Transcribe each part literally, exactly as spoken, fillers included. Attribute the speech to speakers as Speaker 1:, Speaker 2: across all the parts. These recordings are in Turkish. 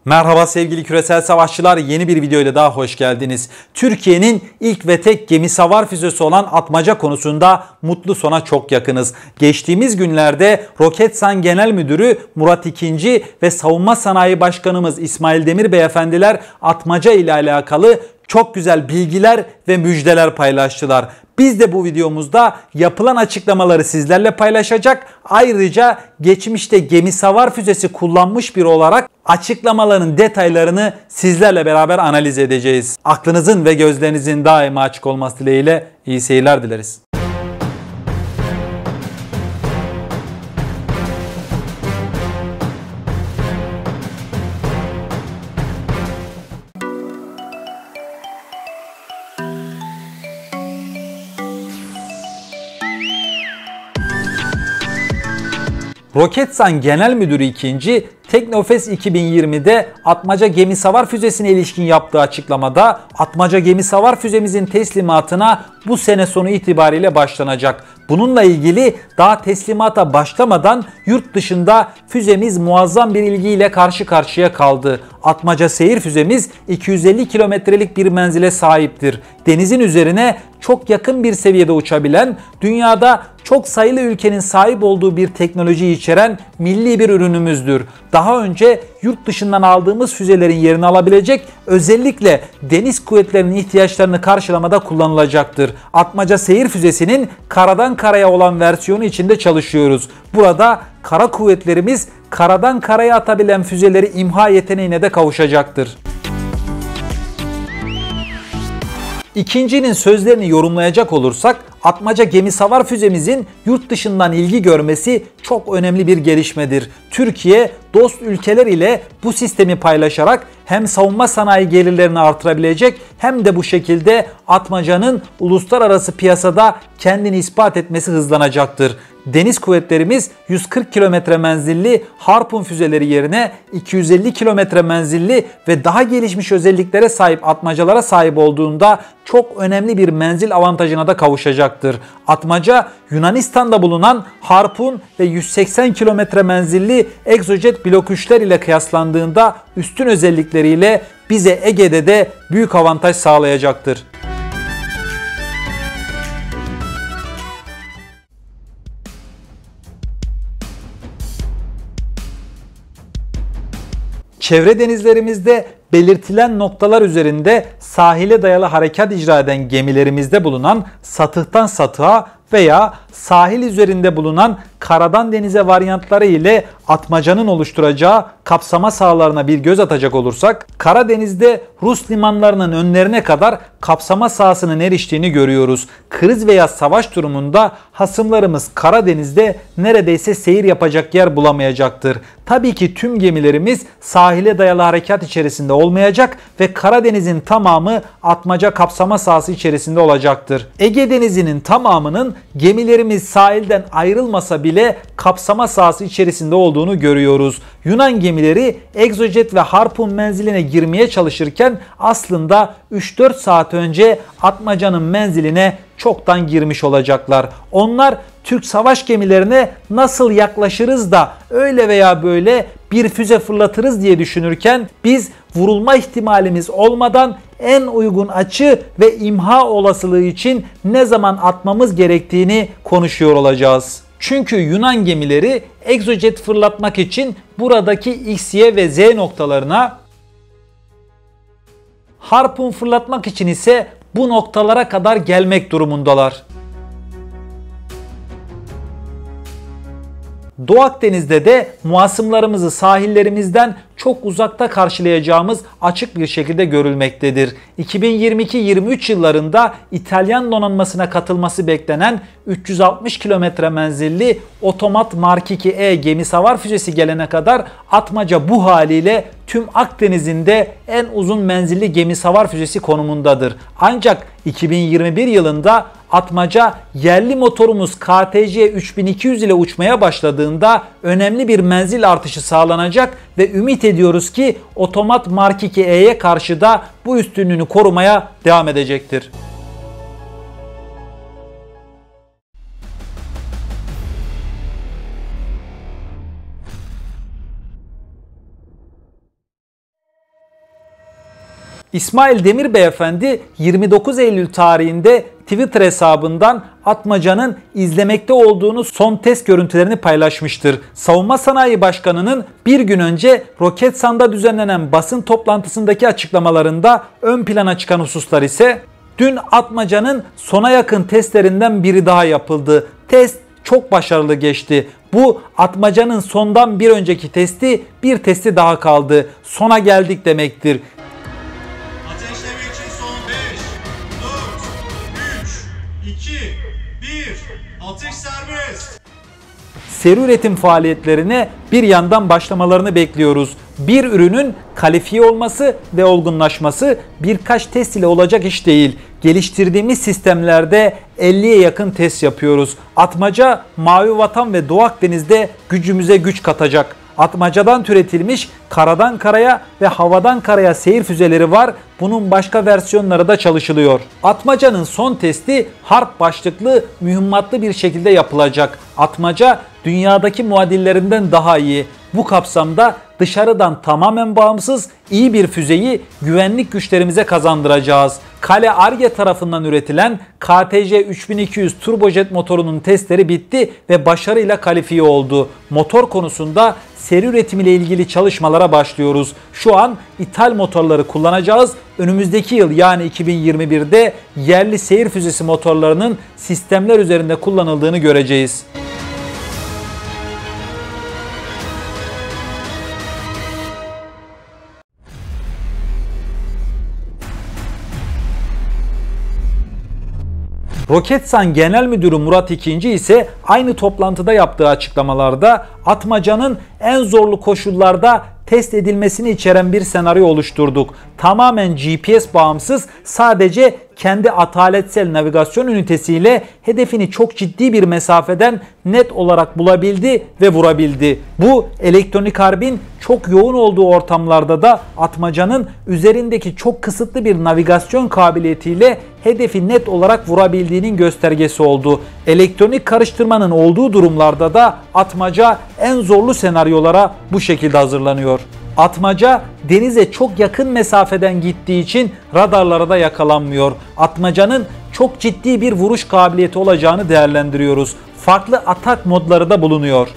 Speaker 1: Merhaba sevgili küresel savaşçılar, yeni bir video ile daha hoş geldiniz. Türkiye'nin ilk ve tek gemi savar füzesi olan Atmaca konusunda mutlu sona çok yakınız. Geçtiğimiz günlerde Roketsan Genel Müdürü Murat İkinci ve Savunma Sanayi Başkanımız İsmail Demir Beyefendiler Atmaca ile alakalı çok güzel bilgiler ve müjdeler paylaştılar. Biz de bu videomuzda yapılan açıklamaları sizlerle paylaşacak. Ayrıca geçmişte gemi savar füzesi kullanmış biri olarak açıklamaların detaylarını sizlerle beraber analiz edeceğiz. Aklınızın ve gözlerinizin daima açık olması dileğiyle iyi seyirler dileriz. Roketsan Genel Müdürü İkinci, Teknofest iki bin yirmi'de Atmaca gemi savar füzesine ilişkin yaptığı açıklamada Atmaca gemi savar füzemizin teslimatına bu sene sonu itibariyle başlanacak. Bununla ilgili daha teslimata başlamadan yurt dışında füzemiz muazzam bir ilgiyle karşı karşıya kaldı. Atmaca seyir füzemiz iki yüz elli kilometrelik bir menzile sahiptir. Denizin üzerine çok yakın bir seviyede uçabilen, dünyada çok sayılı ülkenin sahip olduğu bir teknolojiyi içeren milli bir ürünümüzdür. Daha önce yurt dışından aldığımız füzelerin yerini alabilecek, özellikle deniz kuvvetlerinin ihtiyaçlarını karşılamada kullanılacaktır. Atmaca seyir füzesinin karadan karaya olan versiyonu içinde çalışıyoruz. Burada kara kuvvetlerimiz karadan karaya atabilen füzeleri imha yeteneğine de kavuşacaktır. İkincinin sözlerini yorumlayacak olursak, Atmaca gemi savar füzemizin yurt dışından ilgi görmesi çok önemli bir gelişmedir. Türkiye dost ülkeler ile bu sistemi paylaşarak hem savunma sanayi gelirlerini artırabilecek hem de bu şekilde Atmaca'nın uluslararası piyasada kendini ispat etmesi hızlanacaktır. Deniz kuvvetlerimiz yüz kırk kilometre menzilli Harpun füzeleri yerine iki yüz elli kilometre menzilli ve daha gelişmiş özelliklere sahip atmacalara sahip olduğunda çok önemli bir menzil avantajına da kavuşacaktır. Atmaca, Yunanistan'da bulunan Harpun ve yüz seksen kilometre menzilli Exocet Blok üçler ile kıyaslandığında üstün özellikleriyle bize Ege'de de büyük avantaj sağlayacaktır. Çevre denizlerimizde belirtilen noktalar üzerinde sahile dayalı harekat icra eden gemilerimizde bulunan satıhtan satığa veya sahil üzerinde bulunan karadan denize varyantları ile Atmaca'nın oluşturacağı kapsama sahalarına bir göz atacak olursak, Karadeniz'de Rus limanlarının önlerine kadar kapsama sahasının eriştiğini görüyoruz. Kriz veya savaş durumunda hasımlarımız Karadeniz'de neredeyse seyir yapacak yer bulamayacaktır. Tabii ki tüm gemilerimiz sahile dayalı harekat içerisinde olmayacak ve Karadeniz'in tamamı Atmaca kapsama sahası içerisinde olacaktır. Ege Denizi'nin tamamının gemilerimiz sahilden ayrılmasa bile kapsama sahası içerisinde olduğunu görüyoruz. Yunan gemileri Exocet ve Harpun menziline girmeye çalışırken aslında üç dört saat önce Atmaca'nın menziline çoktan girmiş olacaklar. Onlar Türk savaş gemilerine nasıl yaklaşırız da öyle veya böyle bir füze fırlatırız diye düşünürken biz vurulma ihtimalimiz olmadan en uygun açı ve imha olasılığı için ne zaman atmamız gerektiğini konuşuyor olacağız. Çünkü Yunan gemileri Exocet fırlatmak için buradaki X, Y ve Z noktalarına, Harpun fırlatmak için ise bu noktalara kadar gelmek durumundalar. Doğu Akdeniz'de de muhasımlarımızı sahillerimizden çok uzakta karşılayacağımız açık bir şekilde görülmektedir. iki bin yirmi iki yirmi üç yıllarında İtalyan donanmasına katılması beklenen üç yüz altmış kilometre menzilli Otomat Mark iki E gemi savar füzesi gelene kadar Atmaca bu haliyle tüm Akdeniz'in de en uzun menzilli gemi savar füzesi konumundadır. Ancak iki bin yirmi bir yılında Atmaca yerli motorumuz K T C üç bin iki yüz ile uçmaya başladığında önemli bir menzil artışı sağlanacak ve ümit ediyoruz ki Otomat Mark iki E'ye karşı da bu üstünlüğünü korumaya devam edecektir. İsmail Demir Beyefendi yirmi dokuz Eylül tarihinde Twitter hesabından Atmaca'nın izlemekte olduğunu son test görüntülerini paylaşmıştır. Savunma Sanayi Başkanı'nın bir gün önce Roketsan'da düzenlenen basın toplantısındaki açıklamalarında ön plana çıkan hususlar ise dün Atmaca'nın sona yakın testlerinden biri daha yapıldı. Test çok başarılı geçti. Bu Atmaca'nın sondan bir önceki testi, bir testi daha kaldı. Sona geldik demektir.
Speaker 2: Ateşleme için son beş, dört, üç, iki, bir. Atış serbest.
Speaker 1: Seri üretim faaliyetlerine bir yandan başlamalarını bekliyoruz. Bir ürünün kalifiye olması ve olgunlaşması birkaç test ile olacak iş değil. Geliştirdiğimiz sistemlerde elliye yakın test yapıyoruz. Atmaca, Mavi Vatan ve Doğu Akdeniz'de gücümüze güç katacak. Atmaca'dan türetilmiş karadan karaya ve havadan karaya seyir füzeleri var. Bunun başka versiyonları da çalışılıyor. Atmaca'nın son testi harp başlıklı mühimmatlı bir şekilde yapılacak. Atmaca dünyadaki muadillerinden daha iyi. Bu kapsamda dışarıdan tamamen bağımsız iyi bir füzeyi güvenlik güçlerimize kazandıracağız. Kale Ar-Ge tarafından üretilen K T J üç bin iki yüz turbojet motorunun testleri bitti ve başarıyla kalifiye oldu. Motor konusunda seri üretim ile ilgili çalışmalara başlıyoruz. Şu an ithal motorları kullanacağız. Önümüzdeki yıl yani iki bin yirmi birde yerli seyir füzesi motorlarının sistemler üzerinde kullanıldığını göreceğiz. Roketsan Genel Müdürü Murat İkinci ise aynı toplantıda yaptığı açıklamalarda Atmaca'nın en zorlu koşullarda test edilmesini içeren bir senaryo oluşturduk. Tamamen G P S bağımsız, sadece kendi ataletsel navigasyon ünitesiyle hedefini çok ciddi bir mesafeden net olarak bulabildi ve vurabildi. Bu elektronik harbin çok yoğun olduğu ortamlarda da Atmaca'nın üzerindeki çok kısıtlı bir navigasyon kabiliyetiyle hedefi net olarak vurabildiğinin göstergesi oldu. Elektronik karıştırmanın olduğu durumlarda da Atmaca en zorlu senaryolara bu şekilde hazırlanıyor. Atmaca denize çok yakın mesafeden gittiği için radarlara da yakalanmıyor. Atmaca'nın çok ciddi bir vuruş kabiliyeti olacağını değerlendiriyoruz. Farklı atak modları da bulunuyor.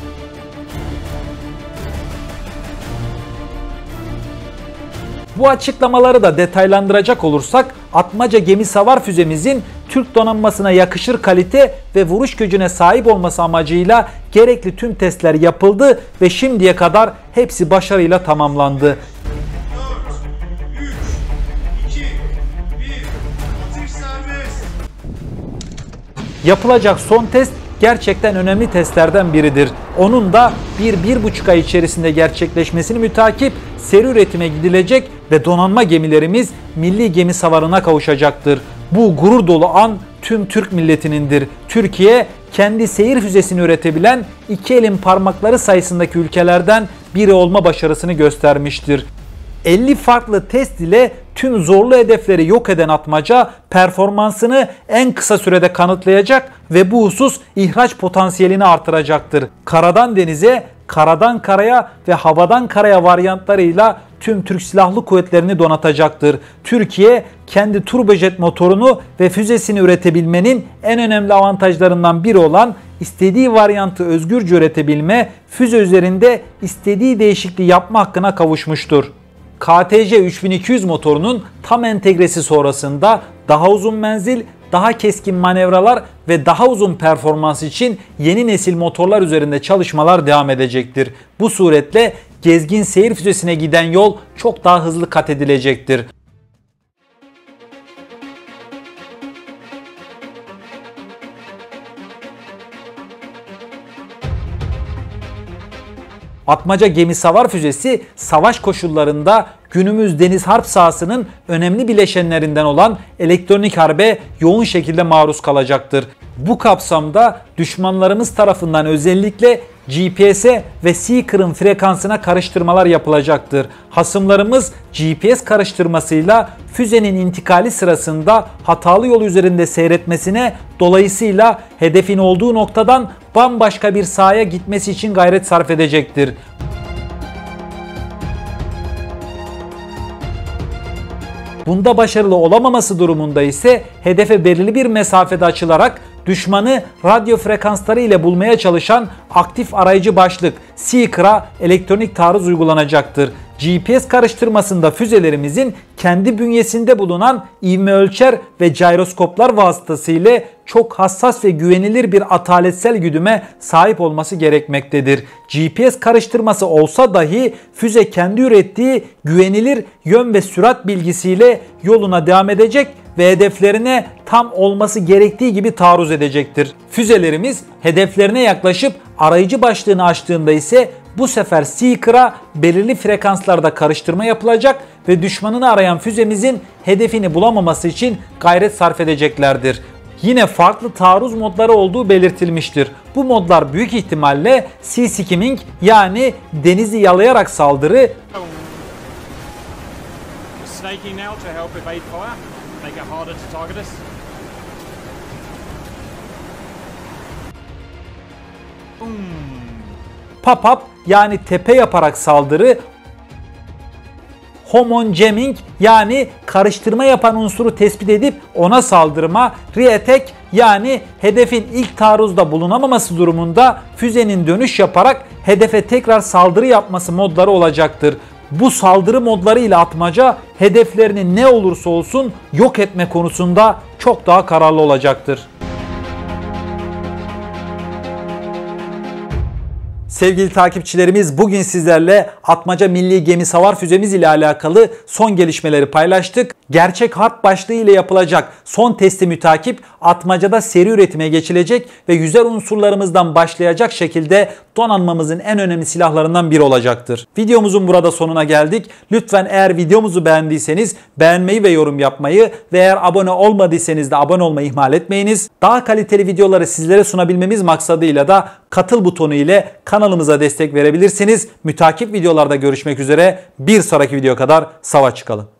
Speaker 1: Bu açıklamaları da detaylandıracak olursak Atmaca gemi savar füzemizin Türk donanmasına yakışır kalite ve vuruş gücüne sahip olması amacıyla gerekli tüm testler yapıldı ve şimdiye kadar hepsi başarıyla tamamlandı.
Speaker 2: dört, üç, iki, bir. Atış serbest.
Speaker 1: Yapılacak son test gerçekten önemli testlerden biridir. Onun da bir bir buçuk ay içerisinde gerçekleşmesini mütakip seri üretime gidilecek ve donanma gemilerimiz milli gemi savarına kavuşacaktır. Bu gurur dolu an tüm Türk milletinindir. Türkiye kendi seyir füzesini üretebilen iki elin parmakları sayısındaki ülkelerden biri olma başarısını göstermiştir. elli farklı test ile tüm zorlu hedefleri yok eden Atmaca performansını en kısa sürede kanıtlayacak ve bu husus ihraç potansiyelini artıracaktır. Karadan denize, karadan karaya ve havadan karaya varyantlarıyla tüm Türk Silahlı Kuvvetleri'ni donatacaktır. Türkiye kendi turbojet motorunu ve füzesini üretebilmenin en önemli avantajlarından biri olan istediği varyantı özgürce üretebilme, füze üzerinde istediği değişikliği yapma hakkına kavuşmuştur. K T J üç bin iki yüz motorunun tam entegresi sonrasında daha uzun menzil, daha keskin manevralar ve daha uzun performans için yeni nesil motorlar üzerinde çalışmalar devam edecektir. Bu suretle gezgin seyir füzesine giden yol çok daha hızlı kat edilecektir. Atmaca gemi savar füzesi savaş koşullarında günümüz deniz harp sahasının önemli bileşenlerinden olan elektronik harbe yoğun şekilde maruz kalacaktır. Bu kapsamda düşmanlarımız tarafından özellikle G P S'e ve Seeker'ın frekansına karıştırmalar yapılacaktır. Hasımlarımız G P S karıştırmasıyla füzenin intikali sırasında hatalı yol üzerinde seyretmesine, dolayısıyla hedefin olduğu noktadan bambaşka bir sahaya gitmesi için gayret sarf edecektir. Bunda başarılı olamaması durumunda ise hedefe belirli bir mesafede açılarak düşmanı radyo frekansları ile bulmaya çalışan aktif arayıcı başlık Seeker'a elektronik taarruz uygulanacaktır. G P S karıştırmasında füzelerimizin kendi bünyesinde bulunan ivme ölçer ve gyroskoplar vasıtasıyla çok hassas ve güvenilir bir ataletsel güdüme sahip olması gerekmektedir. G P S karıştırması olsa dahi füze kendi ürettiği güvenilir yön ve sürat bilgisiyle yoluna devam edecek ve hedeflerine tam olması gerektiği gibi taarruz edecektir. Füzelerimiz hedeflerine yaklaşıp arayıcı başlığını açtığında ise bu sefer Seeker'a belirli frekanslarda karıştırma yapılacak ve düşmanını arayan füzemizin hedefini bulamaması için gayret sarf edeceklerdir. Yine farklı taarruz modları olduğu belirtilmiştir. Bu modlar büyük ihtimalle sea skimming yani denizi yalayarak saldırı, pop-up yani tepe yaparak saldırı, homon jamming yani karıştırma yapan unsuru tespit edip ona saldırma, re-attack yani hedefin ilk taarruzda bulunamaması durumunda füzenin dönüş yaparak hedefe tekrar saldırı yapması modları olacaktır. Bu saldırı modları ile atmaca hedeflerini ne olursa olsun yok etme konusunda çok daha kararlı olacaktır. Sevgili takipçilerimiz, bugün sizlerle Atmaca Milli Gemi Savar Füzemiz ile alakalı son gelişmeleri paylaştık. Gerçek harp başlığı ile yapılacak son testi mütakip Atmaca'da seri üretime geçilecek ve yüzer unsurlarımızdan başlayacak şekilde donanmamızın en önemli silahlarından biri olacaktır. Videomuzun burada sonuna geldik. Lütfen eğer videomuzu beğendiyseniz beğenmeyi ve yorum yapmayı ve eğer abone olmadıysanız da abone olmayı ihmal etmeyiniz. Daha kaliteli videoları sizlere sunabilmemiz maksadıyla da katıl butonu ile kanalımıza destek verebilirsiniz. Mütakip videolarda görüşmek üzere. Bir sonraki video kadar sava çıkalım.